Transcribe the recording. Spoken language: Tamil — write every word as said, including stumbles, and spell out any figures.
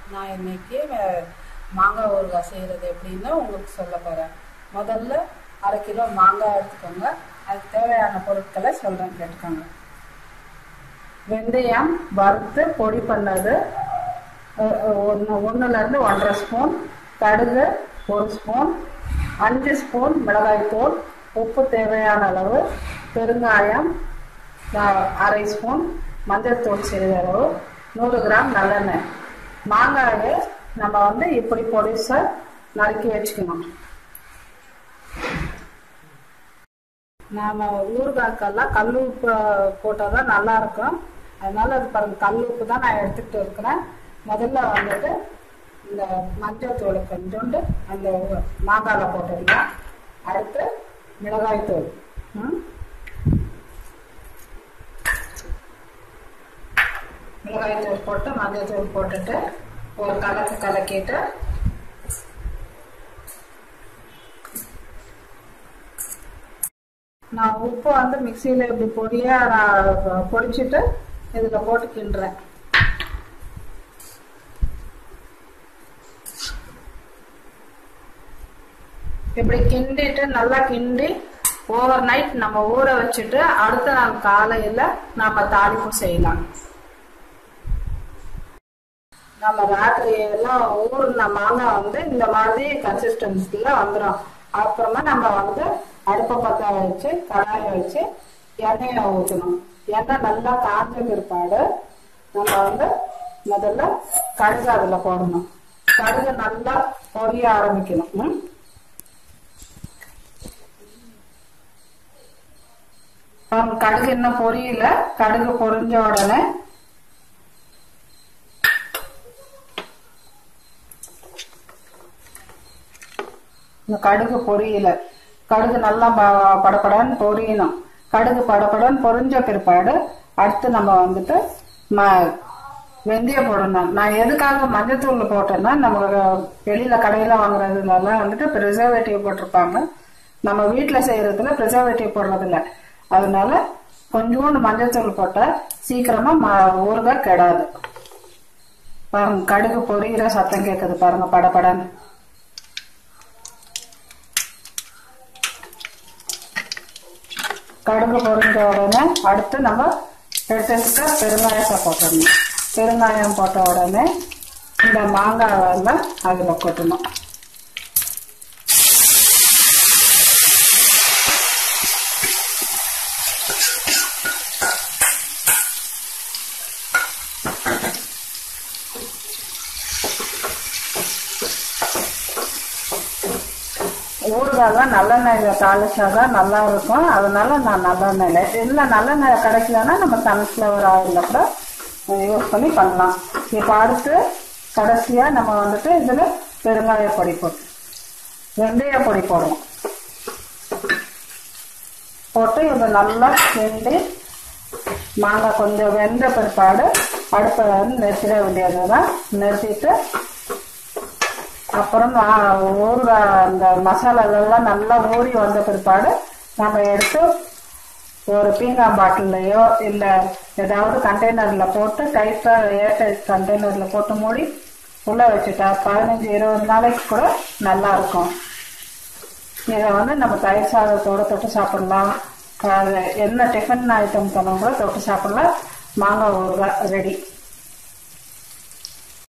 நான் இன்னைக்கு மாங்காய் ஊறுகாய் செய்கிறது எப்படின்னு உங்களுக்கு சொல்ல போகிறேன். முதல்ல அரை கிலோ மாங்காய் எடுத்துக்கோங்க. அதுக்கு தேவையான பொருட்களை சொல்கிறேன், கேட்டுக்கோங்க. வெந்தயம் வறுத்து பொடி பண்ணது ஒன்று ஒன்றுலேருந்து ஒன்றரை ஸ்பூன், கடுகு ஒரு ஸ்பூன், அஞ்சு ஸ்பூன் மிளகாய்த்தூள், உப்பு தேவையான அளவு, பெருங்காயம் அரை ஸ்பூன், மஞ்சள் தூள் சிறிதளவு, நூறு கிராம் நல்லெண்ணெய். மாங்காயை நம்ம வந்து இப்படி பொடிசா நறுக்கி வச்சுக்கணும். நாம ஊறுகாய்க்கெல்லாம் கல் உப்பு போட்டால் தான் நல்லா இருக்கும். அதனால அது பாருங்க, கல் உப்பு தான் நான் எடுத்துக்கிட்டு இருக்கிறேன். முதல்ல வந்துட்டு இந்த மஞ்சள் தூள் கொஞ்சோண்டு அந்த மாங்காயில் போட்டுடலாம். அடுத்து மிளகாய் தூள், மிளகாய் தூள் போட்டு மஞ்சள் தூள் போட்டுட்டு ஒரு கலக்கு கலக்கிட்டு நான் உப்பு வந்து மிக்சியில இப்படி பொடியா நான் பொடிச்சிட்டு இதுல போட்டு கிண்டுறேன். இப்படி கிண்டிட்டு நல்லா கிண்டி ஓவர் நைட் நம்ம ஊற வச்சுட்டு அடுத்த நாள் காலையில நம்ம தாளிப்பு செய்யலாம். நம்ம ராத்திரி எல்லாம் ஊறுன மாங்காய் வந்து இந்த மாதிரி கன்சிஸ்டன்சில வந்துடும். அப்புறமா நம்ம வந்து அடுப்பை பற்ற வச்சு கடாயை வச்சு எண்ணெயை ஊற்றணும். எண்ணெய் நல்லா காய்ஞ்ச பிற்பாடு நம்ம வந்து முதல்ல கடுகு அதுல போடணும். கடுகு நல்லா பொரிய ஆரம்பிக்கணும். கடுகு இன்னும் பொரியல. கடுகு பொரிஞ்ச உடனே இந்த கடுகு பொரியல, கடுகு நல்லா படப்படன்னு பொரியணும். கடுகு படப்படன்னு பொரிஞ்ச பிற்பாடு அடுத்து நம்ம வந்துட்டு வெந்தயம் போடணும். நான் எதுக்காக மஞ்சத்தூள் போட்டேன்னா, நம்ம வெளியில கடையில வாங்குறதுலாம் வந்துட்டு ப்ரிசர்வேட்டிவ் போட்டிருப்பாங்க. நம்ம வீட்டுல செய்யறதுல ப்ரிசர்வேட்டிவ் போடுறது இல்லை. அதனால கொஞ்சோண்டு மஞ்சத்தூள் போட்டா சீக்கிரமா ஊறுகாய் கெடாது. பாருங்க, கடுகு பொரியிற சத்தம் கேட்குது பாருங்க, படப்படன்னு. கடுகு பொரிஞ்ச உடனே அடுத்து நம்ம எடுத்துக்கிட்ட பெருங்காயத்தை போட்டணும். பெருங்காயம் போட்ட உடனே இந்த மாங்காயெல்லாம் அதில் கொட்டணும். ஊறுகாய் நல்லெண்ணெயில தாளிச்சாதான் நல்லா இருக்கும். அதனால நான் நல்லெண்ணெயில இல்லை, நல்லெண்ணெய் கிடைக்கலன்னா நம்ம சன்ஃப்ளவர் ஆயில கூட யூஸ் பண்ணி பண்ணலாம். இப்போ அடுத்து கடைசியா நம்ம வந்துட்டு இதுல பெருங்காய பொடி போட்டு வெந்தய பொடி போடுவோம். போட்டு இதை நல்லா கிண்டி மாங்காய் கொஞ்சம் வெந்த பிற்பாடு அடுப்பை வந்து நிறுத்திட வேண்டியதுதான். நிறுத்திட்டு அப்புறம் ஊறுகாய் அந்த மசாலாலாம் நல்லா ஊறி வந்த பிற்பாடு நம்ம எடுத்து ஒரு பீங்காய் பாட்டிலையோ இல்லை ஏதாவது கண்டெய்னர்ல போட்டு டைட்டா ஏர்டைட் கண்டெய்னர்ல போட்டு மூடி உள்ள வச்சுட்டா பதினஞ்சு இருபது நாளைக்கு கூட நல்லா இருக்கும். இதை வந்து நம்ம தயிர் சாதத்தோட தொட்டு சாப்பிடலாம். என்ன டிஃபன் ஐட்டம் பண்ண கூட தொட்டு சாப்பிடலாம். மாங்காய் ஊறுகாய் ரெடி.